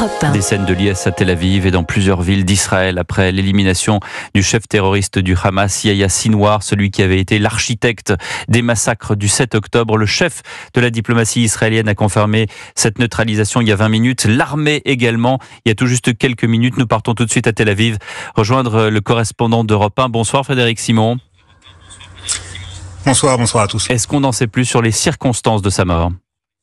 Europe 1. Des scènes de liesse à Tel Aviv et dans plusieurs villes d'Israël après l'élimination du chef terroriste du Hamas, Yahya Sinwar, celui qui avait été l'architecte des massacres du 7 octobre. Le chef de la diplomatie israélienne a confirmé cette neutralisation il y a 20 minutes. L'armée également. Il y a tout juste quelques minutes. Nous partons tout de suite à Tel Aviv rejoindre le correspondant d'Europe 1. Bonsoir Frédéric Simon. Bonsoir à tous. Est-ce qu'on n'en sait plus sur les circonstances de sa mort ?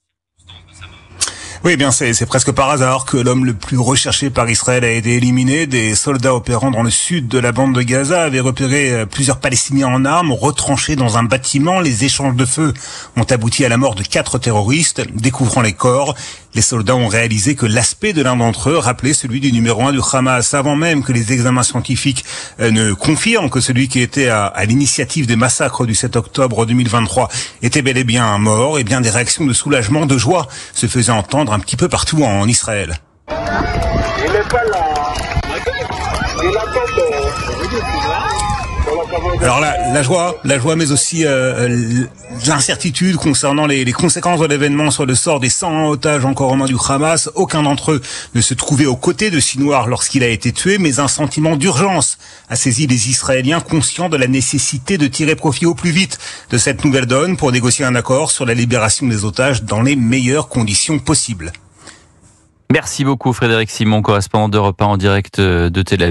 Oui, bien c'est presque par hasard que l'homme le plus recherché par Israël a été éliminé. Des soldats opérant dans le sud de la bande de Gaza avaient repéré plusieurs Palestiniens en armes, retranchés dans un bâtiment. Les échanges de feu ont abouti à la mort de 4 terroristes. Découvrant les corps, les soldats ont réalisé que l'aspect de l'un d'entre eux rappelait celui du numéro 1 du Hamas, avant même que les examens scientifiques ne confirment que celui qui était à l'initiative des massacres du 7 octobre 2023 était bel et bien mort. Et bien des réactions de soulagement, de joie se faisaient entendre un petit peu partout en Israël. Il n'est pas là. Il attend. Alors la joie, mais aussi l'incertitude concernant les conséquences de l'événement sur le sort des 101 otages encore aux mains du Hamas. Aucun d'entre eux ne se trouvait aux côtés de Sinwar lorsqu'il a été tué, mais un sentiment d'urgence a saisi les Israéliens, conscients de la nécessité de tirer profit au plus vite de cette nouvelle donne pour négocier un accord sur la libération des otages dans les meilleures conditions possibles. Merci beaucoup Frédéric Simon, correspondant d'Europe 1 en direct de Tel Aviv.